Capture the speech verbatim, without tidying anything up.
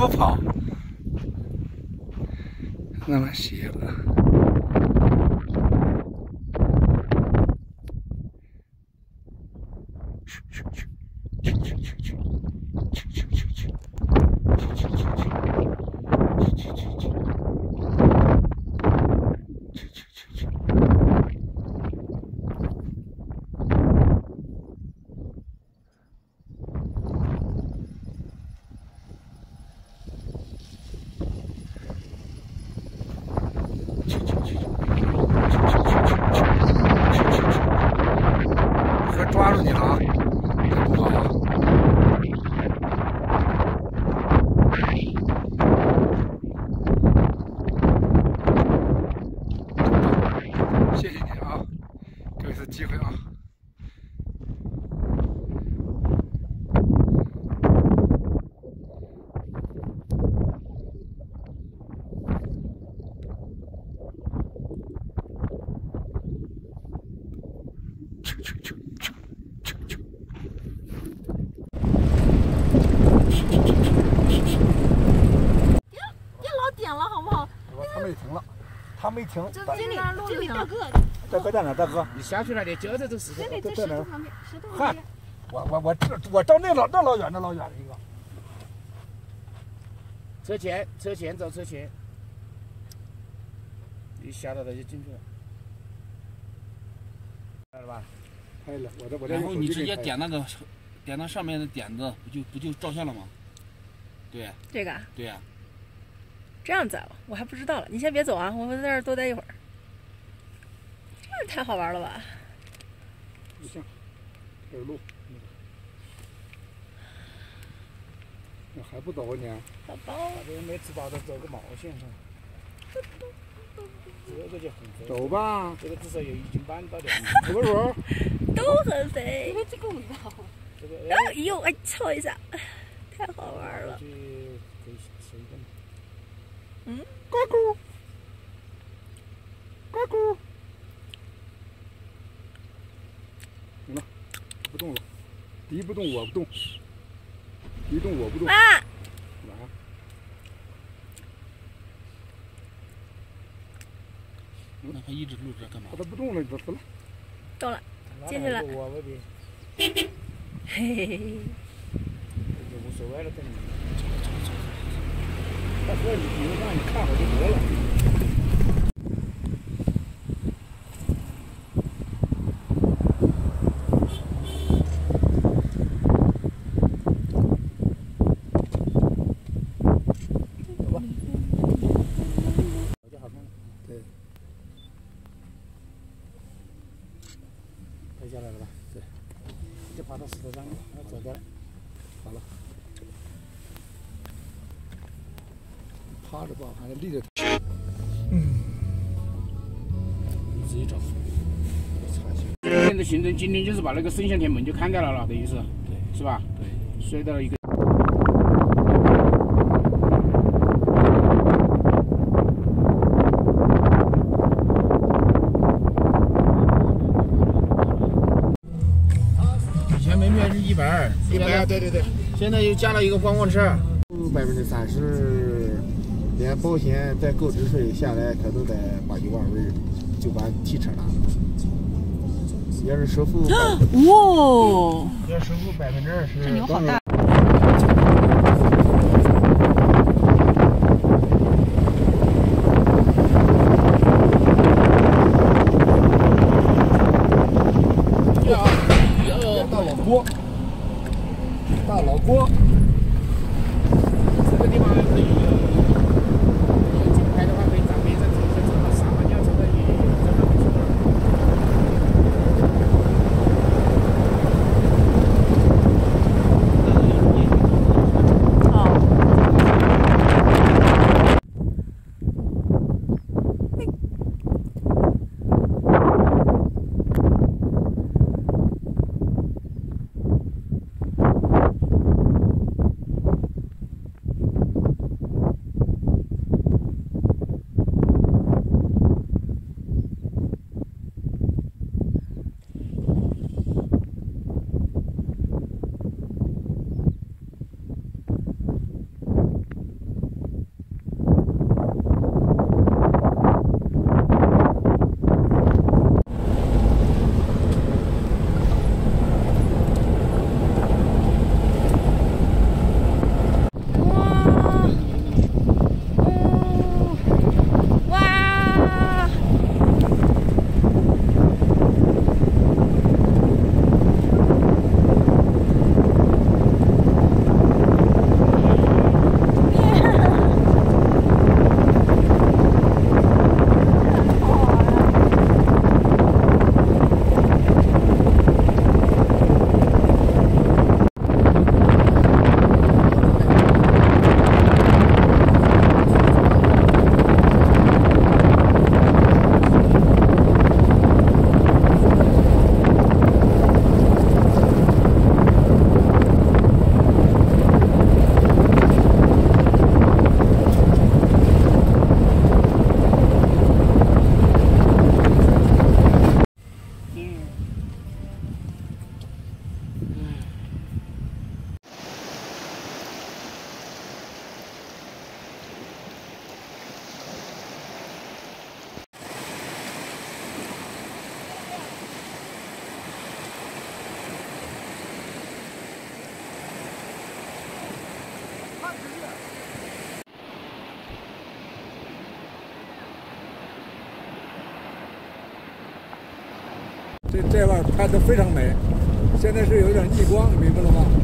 不跑，那么邪恶。 可抓住你了啊！不跑啊！谢谢你啊，给我一次机会啊！去去去去去去！ 别老点了好不好？ 他没停了，他没停。 经理，经理大哥， 大哥在哪？大哥， 你下去了，你就在这石头。 经理在石头旁边，石头旁边。 我我我这我照那老那老远那老远的一个。 车前，车前走，车前。一下到它就进去了。拍了吧？ 拍了，我这我这。 然后你直接点那个，点那上面的点子，不就不就照相了吗？对。 这个。 对呀。 这样子啊，我还不知道了。你先别走啊，我们在这儿多待一会儿。这太好玩了吧！ 不行，这是路。那还不走啊你？ 宝宝， 这每次跑都走个毛线上。这个就很肥。 走吧。 这个至少有一斤半到两斤。 什么时候？ 都很肥。 因为这个味道。 这个哎呦，哎，凑一下，太好玩了。 去可以吃一个。 嗯。 呱咕。呱咕。行了，不动了。敌不动我不动。敌动我不动。 啊！ 干嘛？ 那还一直录着干嘛？ 它不动了，你死了。 动了，进去了。 我那边。 嘿嘿嘿。 就无所谓了，跟你。 大哥，你你让你看我就得了。 拍下来了吧？对，就爬到石头上，然后走掉了。好了， 趴着吧，还是立着。 嗯，你自己找。 今天的行程今天就是把那个圣象天门就看掉了了，等于是， 对， 是吧？ 对， 睡到了一个。 每月是一百二， 一百二，对对对， 现在又加了一个观光车， 百分之三十，连保险带购置税下来，可能得八九万文，就把提车了。要是首付， 哇！ 要首付百分之二十， 这牛好大。 大老锅，大老锅， 这个地方可以有景拍的话，可以咱们在走走走，撒完尿之后也在那边去了。 这这腕拍的非常美，现在是有点逆光，明白了吗？